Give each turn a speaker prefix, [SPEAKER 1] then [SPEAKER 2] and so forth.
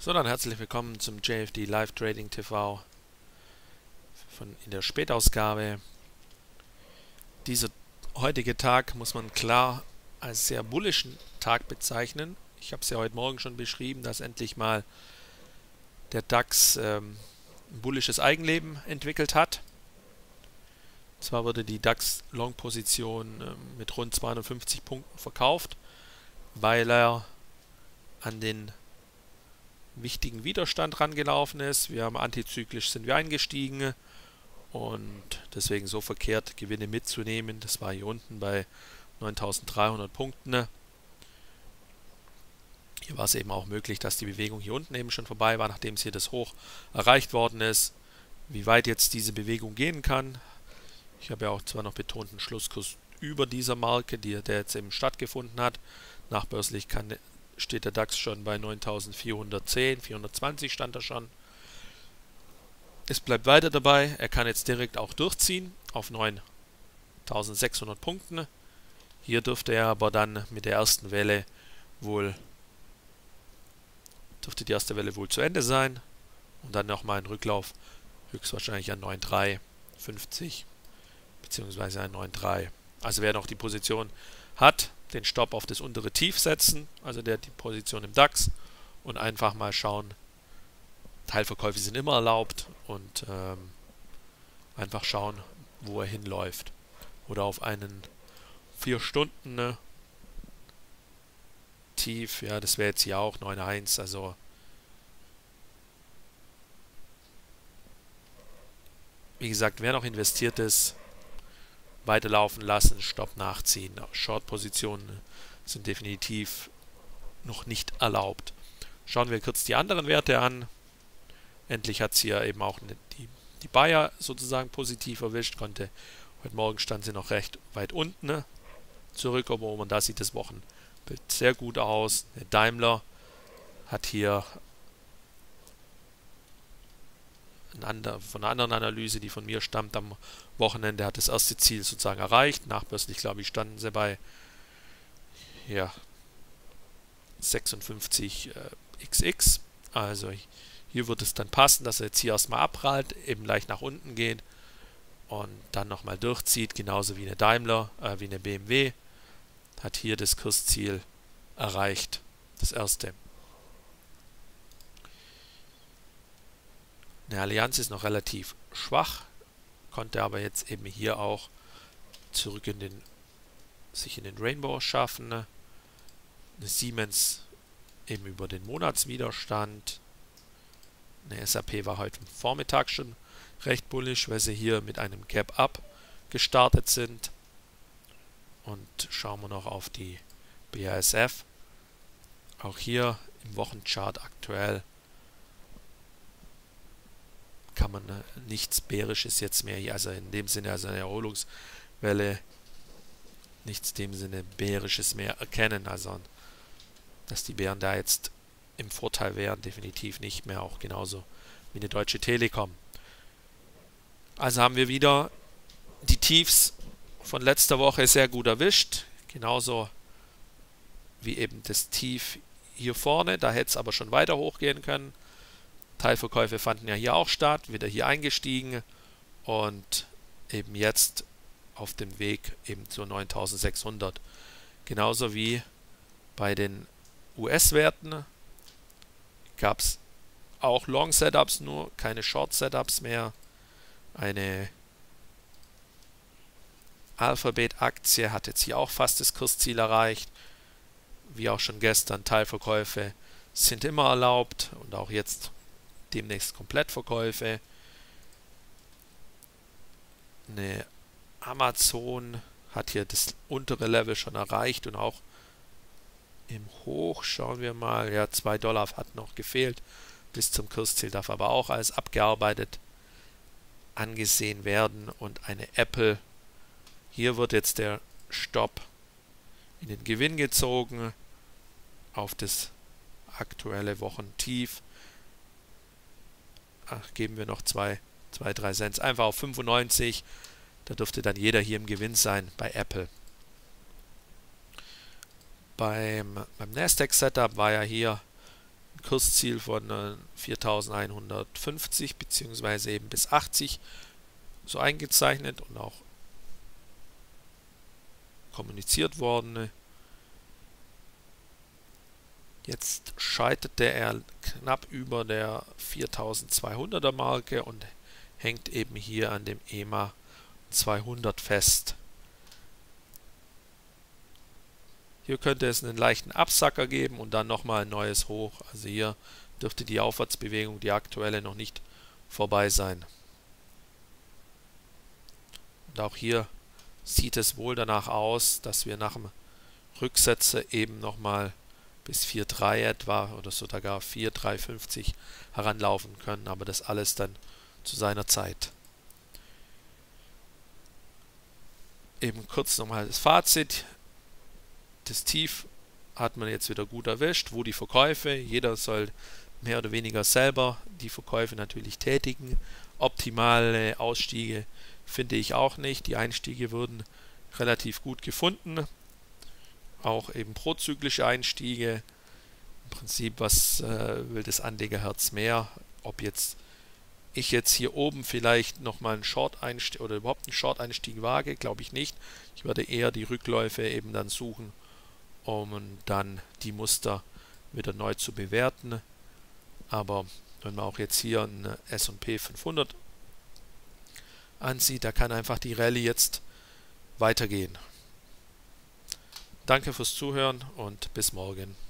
[SPEAKER 1] So, dann herzlich willkommen zum JFD Live Trading TV in der Spätausgabe. Dieser heutige Tag muss man klar als sehr bullischen Tag bezeichnen. Ich habe es ja heute Morgen schon beschrieben, dass endlich mal der DAX ein bullisches Eigenleben entwickelt hat. Zwar wurde die DAX-Long-Position mit rund 250 Punkten verkauft, weil er an den wichtigen Widerstand rangelaufen ist. Wir haben antizyklisch sind wir eingestiegen und deswegen so verkehrt Gewinne mitzunehmen. Das war hier unten bei 9.300 Punkten. Hier war es eben auch möglich, dass die Bewegung hier unten eben schon vorbei war, nachdem es hier das Hoch erreicht worden ist. Wie weit jetzt diese Bewegung gehen kann, ich habe ja auch zwar noch betont einen Schlusskurs über dieser Marke, der jetzt eben stattgefunden hat. Nachbörslich steht der DAX schon bei 9.410, 420 stand er schon. Es bleibt weiter dabei, er kann jetzt direkt auch durchziehen auf 9.600 Punkten. Hier dürfte er aber dann mit der ersten Welle dürfte die erste Welle wohl zu Ende sein und dann nochmal ein Rücklauf höchstwahrscheinlich an 9.350 bzw. an 9.3. Also wer noch die Position hat, den Stopp auf das untere Tief setzen, also die Position im DAX, und einfach mal schauen. Teilverkäufe sind immer erlaubt und einfach schauen, wo er hinläuft. Oder auf einen 4 Stunden Tief, ja, das wäre jetzt hier auch 9.1, also wie gesagt, wer noch investiert ist, weiterlaufen lassen, Stopp nachziehen. Short-Positionen sind definitiv noch nicht erlaubt. Schauen wir kurz die anderen Werte an. Endlich hat es hier eben auch die Bayer sozusagen positiv erwischt. Heute Morgen stand sie noch recht weit unten zurück, aber da sieht das Wochenbild sehr gut aus. Der Daimler hat hier von einer anderen Analyse, die von mir stammt, am Wochenende hat das erste Ziel sozusagen erreicht. Nachbörslich, glaube ich, standen sie bei 56 XX. Also hier wird es dann passen, dass er jetzt hier erstmal abprallt, eben leicht nach unten geht und dann nochmal durchzieht, genauso wie eine Daimler, wie eine BMW. Hat hier das Kursziel erreicht, das erste. Eine Allianz ist noch relativ schwach, konnte aber jetzt eben hier auch zurück sich in den Rainbow schaffen. Eine Siemens eben über den Monatswiderstand. Eine SAP war heute Vormittag schon recht bullisch, weil sie hier mit einem Gap-Up gestartet sind. Und schauen wir noch auf die BASF. Auch hier im Wochenchart aktuell kann man nichts Bärisches jetzt mehr hier, also in dem Sinne, also eine Erholungswelle, nichts in dem Sinne Bärisches mehr erkennen. Also, dass die Bären da jetzt im Vorteil wären, definitiv nicht mehr, auch genauso wie eine Deutsche Telekom. Also haben wir wieder die Tiefs von letzter Woche sehr gut erwischt, genauso wie eben das Tief hier vorne, da hätte es aber schon weiter hochgehen können. Teilverkäufe fanden ja hier auch statt, wieder hier eingestiegen und eben jetzt auf dem Weg eben zu 9.600. Genauso wie bei den US-Werten gab es auch Long-Setups, nur keine Short-Setups mehr. Eine Alphabet-Aktie hat jetzt hier auch fast das Kursziel erreicht. Wie auch schon gestern, Teilverkäufe sind immer erlaubt und auch jetzt demnächst Komplettverkäufe. Eine Amazon hat hier das untere Level schon erreicht und auch im Hoch, schauen wir mal, ja, $2 hat noch gefehlt bis zum Kursziel, darf aber auch als abgearbeitet angesehen werden. Und eine Apple, hier wird jetzt der Stopp in den Gewinn gezogen auf das aktuelle Wochentief. Geben wir noch 2, 3 Cent, einfach auf 95, da dürfte dann jeder hier im Gewinn sein bei Apple. Beim Nasdaq Setup war ja hier ein Kursziel von 4150 bzw. eben bis 80 so eingezeichnet und auch kommuniziert worden. Jetzt scheiterte er knapp über der 4200er Marke und hängt eben hier an dem EMA 200 fest. Hier könnte es einen leichten Absacker geben und dann nochmal ein neues Hoch. Also hier dürfte die Aufwärtsbewegung, die aktuelle, noch nicht vorbei sein. Und auch hier sieht es wohl danach aus, dass wir nach dem Rücksetzer eben nochmal bis 4,3 etwa oder sogar 4,350 heranlaufen können, aber das alles dann zu seiner Zeit. Eben kurz nochmal das Fazit. Das Tief hat man jetzt wieder gut erwischt. Wo die Verkäufe? Jeder soll mehr oder weniger selber die Verkäufe natürlich tätigen. Optimale Ausstiege finde ich auch nicht. Die Einstiege wurden relativ gut gefunden. Auch eben prozyklische Einstiege. Im Prinzip, was will das Anlegerherz mehr? Ob ich jetzt hier oben vielleicht nochmal einen Short-Einstieg oder überhaupt einen Short-Einstieg wage, glaube ich nicht. Ich werde eher die Rückläufe eben dann suchen, um dann die Muster wieder neu zu bewerten. Aber wenn man auch jetzt hier einen S&P 500 ansieht, da kann einfach die Rallye jetzt weitergehen. Danke fürs Zuhören und bis morgen.